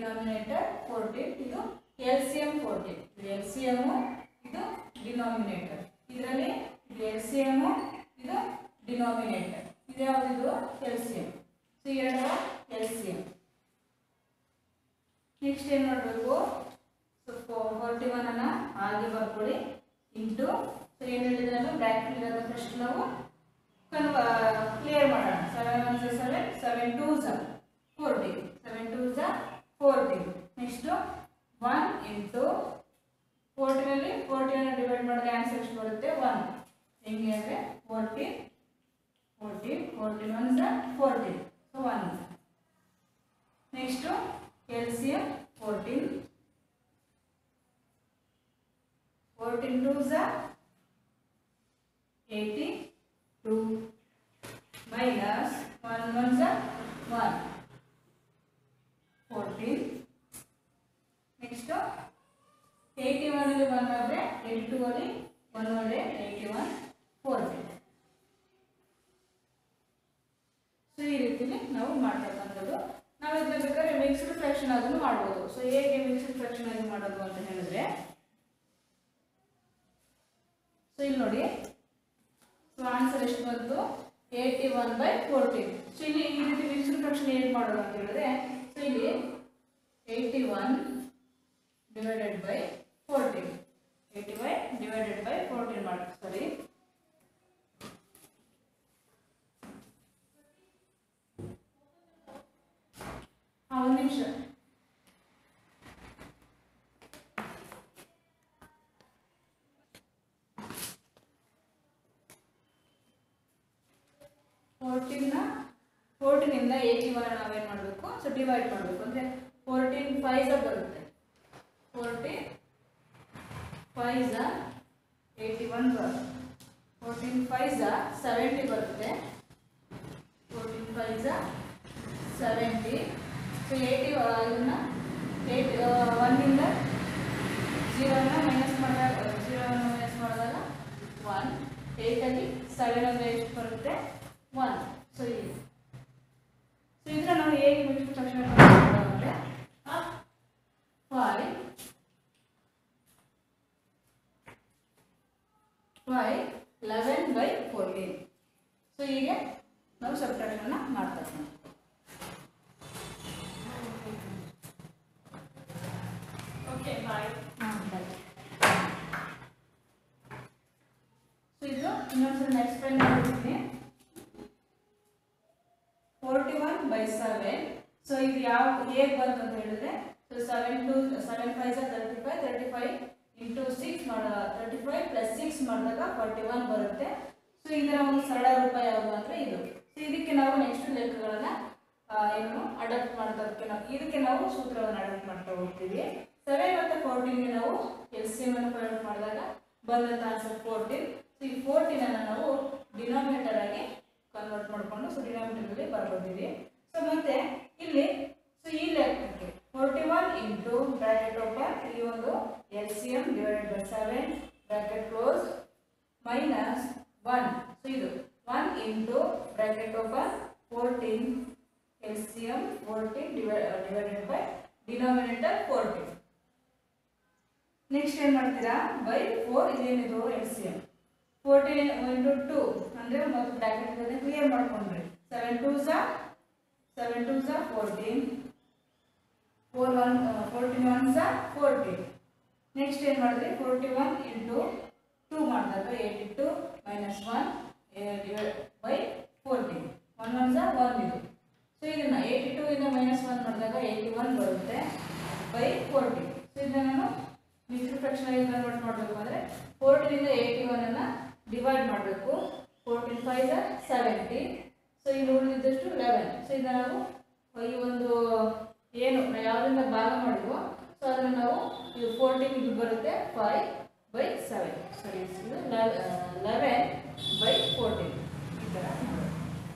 ಡಿನಾಮಿನೇಟರ್ ಫೋರ್ಟೀನ್, ಇದು ಎಲ್ ಸಿ ಎಂ ಫೋರ್ಟೀನ್, ಇದು ಎಲ್ ಸಿ ಎಮ್, ಇದು ಡಿನಾಮಿನೇಟರ್, ಇದರಲ್ಲಿ ಇದು ಎಲ್ ಸಿ ಎಮ್, ಇದು ಡಿನಾಮಿನೇಟರ್, ಇದು ಯಾವುದು ಎಲ್ ಸಿ ಎಮ್. ಸೊ ಎರಡು ಎಲ್ ಸಿ ಎಮ್. ನೆಕ್ಸ್ಟ್ ಏನು ಮಾಡಬೇಕು, ಸೊ ಫೋರ್ಟಿ ಒನ್ ಅನ್ನ ಹಾಗೆ ಬರ್ಕೊಳ್ಳಿ ಇಂಟು, ಸೊ ಏನು ಹೇಳಿದ್ರೆ ನಾವು ಬ್ರ್ಯಾಕೆಟ್ ಇರೋದು ಫಸ್ಟ್ ನಾವು ಕನ್ವ ಕ್ಲಿಯರ್ ಮಾಡೋಣ. Seven one seven, seven two ಝ ಫೋರ್ಟೀನ್, ಸೆವೆನ್ ಟೂ ಝ ಫೋರ್ಟೀನ್. ನೆಕ್ಸ್ಟು ಒನ್ ಇಂಟು ಫೋರ್ಟೀನಲ್ಲಿ ಫೋರ್ಟೀನ್ ಡಿವೈಡ್ ಮಾಡಿದ್ರೆ ಆನ್ಸರ್ ಎಷ್ಟು ಬರುತ್ತೆ ಒನ್. ಹೆಂಗೆ ಅಂದರೆ ಫೋರ್ಟೀನ್ ಫೋರ್ಟೀನ್ ಫೋರ್ಟೀನ್ ಒನ್ ಝ fourteen, so one. Next L C M fourteen, fourteen two ಝ eighty two minus one one ಝ one, fourteen. Next eighty one ಅಲ್ಲಿ ಒನ್ ಆದರೆ ಏಯ್ಟಿ ಟೂ ಅಲ್ಲಿ ಒನ್ ಒಳ್ಳೆ ಏಯ್ಟಿ ಒನ್ ಫೋರ್ಟೀನ್. ಸೊ ಈ ರೀತಿಲಿ ನಾವು ಮಾಡ್ತಕ್ಕಂಥದ್ದು. ನಾವು ಇದನ್ನ ಬೇಕಾದ್ರೆ ಮಿಕ್ಸ್ಡ್ ಫ್ರಾಕ್ಷನ್ ಅದನ್ನು ಮಾಡ್ಬೋದು. ಸೊ ಹೇಗೆ ಮಿಕ್ಸ್ಡ್ ಫ್ರಾಕ್ಷನ್ ಆಗಿ ಮಾಡೋದು ಅಂತ ಹೇಳಿದ್ರೆ, ಸೊ ಇಲ್ಲಿ ನೋಡಿ, ಸೊ ಆನ್ಸರ್ ಎಷ್ಟು ಬಂತು eighty one by fourteen. So ಇಲ್ಲಿ ಈ ರೀತಿ ಮಿಕ್ಸ್ಡ್ ಫ್ರಾಕ್ಷನ್ ಹೇಗೆ ಮಾಡೋದು ಅಂತ ಹೇಳಿದ್ರೆ, ಸೊ ಇಲ್ಲಿ eighty one divided by fourteen, eighty by divided by fourteen ಮಾಡಿ. ಸರಿ, ಹಾಂ ಒಂದು ನಿಮಿಷ. ಫೋರ್ಟೀನ್ ಫೋರ್ಟೀನ್ ಇಂದ ಏಯ್ಟಿ ಒನ್ ನಾವೇನು ಮಾಡಬೇಕು, ಸೊ ಡಿವೈಡ್ ಮಾಡಬೇಕು. ಅಂದರೆ ಫೋರ್ಟೀನ್ ಫೈವ್ ಬರುತ್ತೆ, ಫೋರ್ಟೀನ್ ಫೈವ್ ಏಯ್ಟಿ ಒನ್ ಬರುತ್ತೆ, ಫೋರ್ಟೀನ್ ಫೈವ್ ಸೆವೆಂಟಿ ಬರುತ್ತೆ, fourteen five seventy. So eighty ಇದನ್ನ ಏಯ್ಟ್ ಒನ್ನಿಂದ ಜೀರೋನ ಮೈನಸ್ ಮಾಡಿದಾಗ ಜೀರೋನ ಮೈನಸ್ ಮಾಡಿದಾಗ ಒನ್, ಏಯ್ಟಲ್ಲಿ ಸೆವೆನ್ ಅಂದರೆ ಎಷ್ಟು ಬರುತ್ತೆ ಒನ್. ಸೊ ಇಲ್ಲಿ ಸೊ ಇದನ್ನ ನಾವು ಹೇಗೆ ಮಿಕ್ಸ್ಡ್ ಫ್ರಾಕ್ಷನ್ ಮಾಡೋದಂದರೆ five five eleven by fourteen. So ಹೀಗೆ ನಾವು ಸಬ್ಟ್ರಾಕ್ಷನ್ ಮಾಡ್ತಾ ಇದ್ದೀವಿ. Okay bye. ಹಾಂ ಬಾಯ್. ಸೊ ಇದು ಇನ್ನೊಂದ್ಸಲ ಎಕ್ಸ್ಪ್ಲೈನ್ ಮಾಡ್ತೀನಿ. Forty one by seven. So ಇದು ಯಾವ ಹೇಗೆ ಬಂತು ಅಂತ ಹೇಳಿದ್ರೆ, so seven two seven five thirty five thirty five into six ಮಾಡ ತರ್ಟಿ ಫೈವ್ ಪ್ಲಸ್ ಸಿಕ್ಸ್ ಮಾಡಿದಾಗ ಫಾರ್ಟಿ ಒನ್ ಬರುತ್ತೆ. ಸೊ ಇದರ ಒಂದು ಸರಳ ರೂಪ ಯಾವುದು ಅಂದರೆ ಇದು. ಸೊ ಇದಕ್ಕೆ ನಾವು ನೆಕ್ಸ್ಟ್ ಲೆಕ್ಕಗಳನ್ನ ಏನು ಅಡಾಪ್ಟ್ ಮಾಡೋದಕ್ಕೆ ನಾವು ಇದಕ್ಕೆ ನಾವು ಸೂತ್ರವನ್ನು ಅಡಾಪ್ಟ್ ಮಾಡ್ತಾ ಹೋಗ್ತೀವಿ. ಸೆವೆನ್ ಮತ್ತು ಫೋರ್ಟೀನ್ಗೆ ನಾವು ಎಲ್ ಸಿ ಎಮ್ ಅನ್ನು ಫೈಂಡ್ ಮಾಡಿದಾಗ ಬಂದಂಥ ಆನ್ಸರ್ ಫೋರ್ಟೀನ್. ಸೊ ಈ ಫೋರ್ಟೀನ್ ಅನ್ನು ನಾವು ಡಿನಾಮಿನೇಟರ್ ಆಗಿ ಕನ್ವರ್ಟ್ ಮಾಡಿಕೊಂಡು ಸೊ ಡಿನಾಮಿನೇಟರ್ ಬರ್ಕೊತೀವಿ. ಸೊ ಮತ್ತೆ ಇಲ್ಲಿ ಸೊ ಈ ಲೆಕ್ಕಕ್ಕೆ forty one into bracket open ಈ ಒಂದು L C M divided by seven bracket close minus one. So ಇದು one into bracket open fourteen L C M fourteen divided by denominator fourteen. Next ಏನು ಮಾಡ್ತೀರಾ by four ಇದೇನಿದು L C M fourteen into two ಅಂದರೆ ಮತ್ತು bracket clear ಮಾಡ್ಕೊಂಡ್ರಿ. Seven two ಝಾ seven two ಝಾ fourteen four one fourteen one ಝಾ fourteen. Next ಏನು ಮಾಡಿದ್ರಿ ಫೋರ್ಟಿ ಒನ್ ಇಂಟು ಟೂ ಮಾಡಿದಾಗ eighty two minus one by fourteen one one ಝಾ ಒನ್ ಇದು. ಸೊ ಇದನ್ನು ಏಯ್ಟಿ ಟೂ ಇಂದ ಮೈನಸ್ ಒನ್ ಮಾಡಿದಾಗ ಏಯ್ಟಿ ಒನ್ ಬರುತ್ತೆ ಬೈ ಫೋರ್ಟೀನ್. ಸೊ ಇದನ್ನು ನಾನು ಮಿಕ್ಸ್ಡ್ ಫ್ರಾಕ್ಷನ್ ಆಗಿ ಕನ್ವರ್ಟ್ ಮಾಡಬೇಕು ಅಂದರೆ ಫೋರ್ಟೀನಿಂದ ಏಯ್ಟಿ ಒನ್ನನ್ನು ಡಿವೈಡ್ ಮಾಡಬೇಕು. Fourteen five seventy. ಸೊ ಇಲ್ಲಿ ಉಳಿದಿದ್ದಷ್ಟು ಲೆವೆನ್. ಸೊ ಇದನ್ನು ನಾವು ಈ ಒಂದು ಏನು ಯಾವುದರಿಂದ ಭಾಗ ಮಾಡಿದ್ವೋ ಸೊ ಅದನ್ನು ನಾವು ಇದು ಫೋರ್ಟೀನ್ ಇದು ಬರುತ್ತೆ ಫೈವ್ ಬೈ ಸೆವೆನ್. ಸರಿ ಇದು ಲೆವೆನ್ ಬೈ ಫೋರ್ಟೀನ್ ಈ ಥರ ಮಾಡೋದು.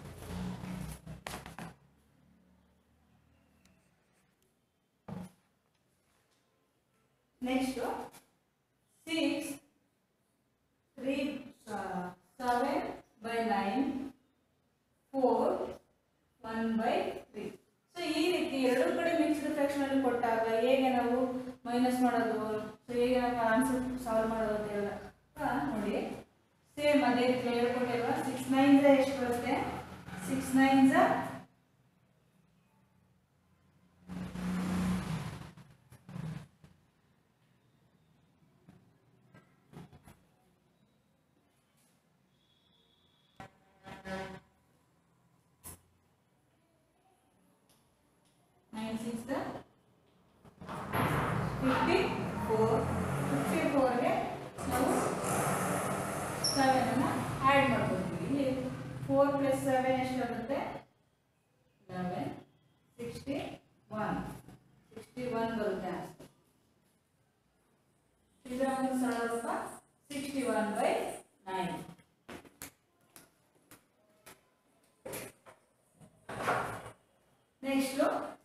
Next six three seven by nine four one by three. So ಈ ರೀತಿ ಎರಡು ಕಡೆ ಮಿಕ್ಸ್ಡ್ ಫ್ರಾಕ್ಷನ್ ಅನ್ನು ಕೊಟ್ಟಾಗ ಮೈನಸ್ ಮಾಡೋದು. ಸೊ ಹೇಗೆ ಆನ್ಸರ್ ಸಾಲ್ವ್ ಮಾಡೋದು ಅಂತ ಹೇಳ ನೋಡಿ. ಸೇಮ್ ಅದೇ ರೀತಿ ಹೇಳ್ಕೊಟ್ಟಿಲ್ವಾ. ಸಿಕ್ಸ್ ನೈನ್ ಎಷ್ಟು ಬರುತ್ತೆ? Six nine nine six fifty four. Fifty ಫೋರ್ಗೆ ನಾವು ಸೆವೆನ್ ಆ್ಯಡ್ ಮಾಡ್ಕೊತೀವಿ. ಇಲ್ಲಿ ಫೋರ್ ಪ್ಲಸ್ ಸೆವೆನ್ ಎಷ್ಟಾಗುತ್ತೆ? Eleven. Sixty one sixty one ಬರುತ್ತೆ ಆನ್ಸರ್. ಇದರ ಒಂದು ಸರಳ ರೂಪ sixty one by nine. Next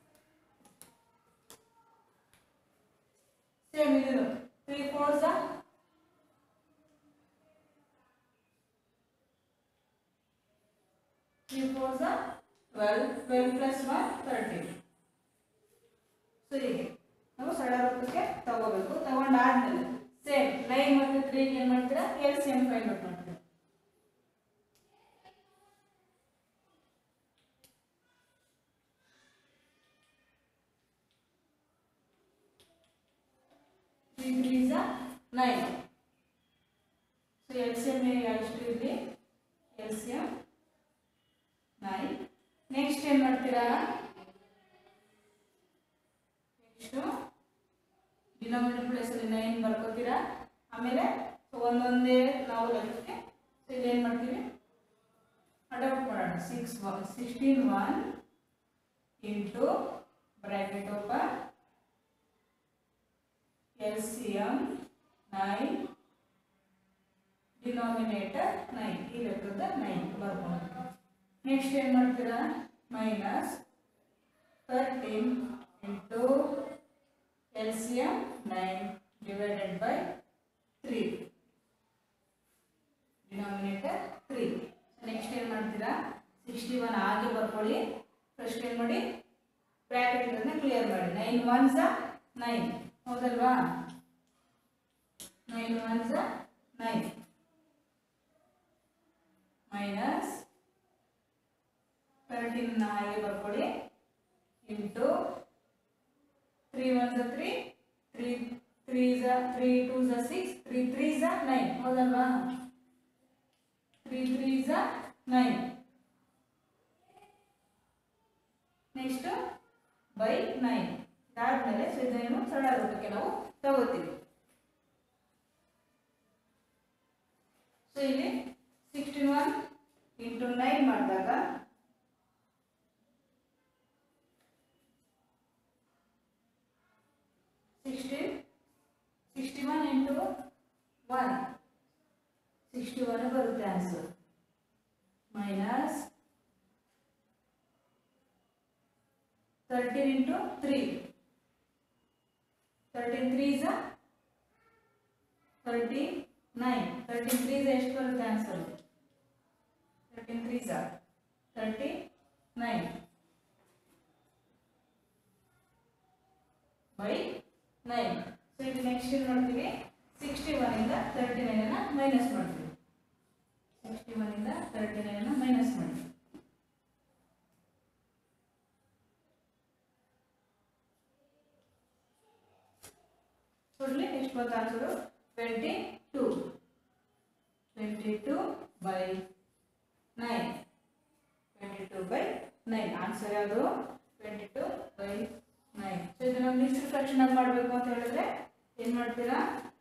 same ಇದು ತ್ರೀ ಫೋರ್ ಸ ತ್ರೀ ಫೋರ್ ಸ twelve. Twelve plus one thirteen. So ಹೀಗೆ ನಾವು ಸರಳ ರೂಪಕ್ಕೆ ತಗೋಬೇಕು. ತಗೊಂಡಾದ್ಮೇಲೆ ಸೇಮ್ ನೈನ್ ಮತ್ತು ತ್ರೀಗೆ ಏನು ಮಾಡ್ತೀರಾ? L C M find out ಮಾಡ್ತೀರಾ. ತ್ರೀ ತ್ರೀ ಸ nine. So L C M ಎಷ್ಟು ಇಲ್ಲಿ? L C M nine. Next ಏನು ಮಾಡ್ತೀರಾ? ನೆಕ್ಸ್ಟು ಡಿನಾಮಿನೇಟರ್ ಪ್ಲೇಸ್ ಅಲ್ಲಿ ನೈನ್ ಬರ್ಕೋತೀರಾ. ಆಮೇಲೆ ಒಂದೊಂದೇ ನಾವು ಲೆಕ್ಕಕ್ಕೆ ಸೊ ಇಲ್ಲಿ ಏನು ಮಾಡ್ತೀವಿ? ಅಡಾಪ್ಟ್ ಮಾಡೋಣ. Six one sixteen one into bracket open L C M nine denominator nine. ಈ ಲೆಕ್ಕದ ನೈನ್ ಬರ್ಕೊಂಡು ನೆಕ್ಸ್ಟ್ ಏನು ಮಾಡ್ತೀರಾ? Minus thirteen into L C M nine divided by three. Denominator three. Next ಏನು ಮಾಡ್ತೀರಾ? ಸಿಕ್ಸ್ಟಿ ಒನ್ ಆಗಿ ಬರ್ಕೊಳ್ಳಿ. ಫಸ್ಟ್ ಏನು ಮಾಡಿ? ಬ್ರ್ಯಾಕೆಟ್ ಇದನ್ನ ಕ್ಲಿಯರ್ ಮಾಡಿ. ನೈನ್ ಒನ್ ಸ ನೈನ್ ಹೌದಲ್ವಾ? ನೈನ್ ಒನ್ ಸ ನೈನ್ ಮೈನಸ್ ತರ್ಟೀನ್ ಹಾಗೆ ಬರ್ಕೊಳ್ಳಿ ಇಂಟು ತ್ರೀ ಒನ್ ಸ ತ್ರೀ ತ್ರೀ ತ್ರೀ ಸ ತ್ರೀ ಟೂ ಸ ಸಿಕ್ಸ್ ತ್ರೀ ತ್ರೀ ಸ ನೈನ್ ಹೌದಲ್ವಾ? ತ್ರೀ ತ್ರೀ ಸ ನೈನ್. Next by nine. ಇದಾದ್ಮೇಲೆ ಸೊ ಇದನ್ನು ಸರಳ ರೂಪಕ್ಕೆ ನಾವು ತಗೋತೀವಿ. ಸೊ ಇಲ್ಲಿ ಸಿಕ್ಸ್ಟೀನ್ ಒನ್ ಇಂಟು ನೈನ್ ಮಾಡಿದಾಗ sixteen sixty one into one sixty one ಬರುತ್ತೆ answer. Minus thirteen into three. thirteen three is thirty-nine. thirteen three is ಎಷ್ಟು ಬರುತ್ತೆ answer? thirteen three is thirty-nine by nine. So ಇದು next ಏನು ಮಾಡ್ತೀವಿ? Sixty one ಇಂದ thirty nine ಅನ್ನ minus ಮಾಡ್ತೀವಿ. Sixty one ಇಂದ ತರ್ಟಿ ನೈನ್ ಅನ್ನ ಮೈನಸ್ ಮಾಡ್ತೀವಿ. ಟೋಟಲಿ ಎಷ್ಟು ಬಂತು answer? Twenty two. Twenty two by nine. Twenty two by nine answer ಯಾವುದು? Twenty two by nine. So ಇದನ್ನು ಮಿಕ್ಸ್ಡ್ ಫ್ರಾಕ್ಷನ್ ಆಗಿ ಮಾಡಬೇಕು ಅಂತ ಹೇಳಿದ್ರೆ ಏನು ಮಾಡ್ತೀರಾ?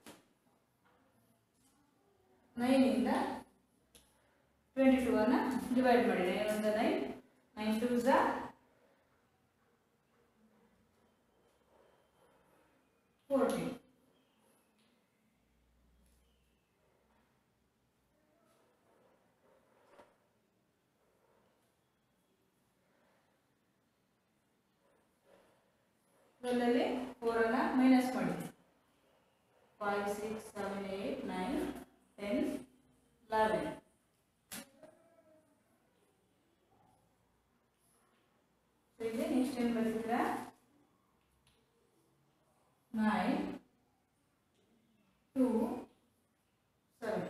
ನೈನ್ ಇಂದ ಟ್ವೆಂಟಿ ಟೂ ಅನ್ನ ಡಿವೈಡ್ ಮಾಡಿ. ನೈನ್ ಒಂದು ನೈನ್ ನೈನ್ ಟೂ ಝ ಫೋರ್ಟೀನ್. ಇದರಲ್ಲಿ ಫೋರ್ ಅನ್ನ ಮೈನಸ್ ಮಾಡಿ. Five six seven eight nine ten eleven. ಇಲ್ಲಿ ನೆಕ್ಸ್ಟ್ ಏನು ಬರ್ತೀರಾ? nine, two, seven.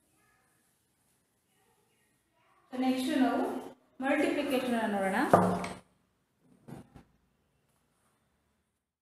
So next ನಾವು multiplication ನೋಡೋಣ.